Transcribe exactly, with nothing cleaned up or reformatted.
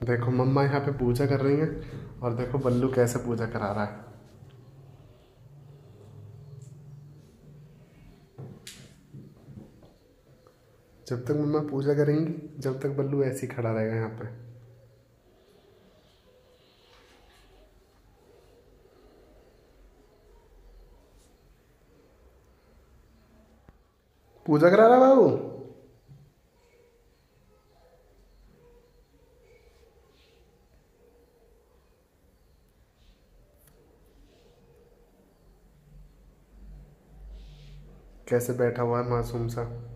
देखो मम्मा यहाँ पे पूजा कर रही हैं और देखो बल्लू कैसे पूजा करा रहा है। जब तक मम्मा पूजा करेंगी जब तक बल्लू ऐसे ही खड़ा रहेगा यहाँ पे। पूजा करा रहा बाबू। कैसे बैठा हुआ है मासूम सा।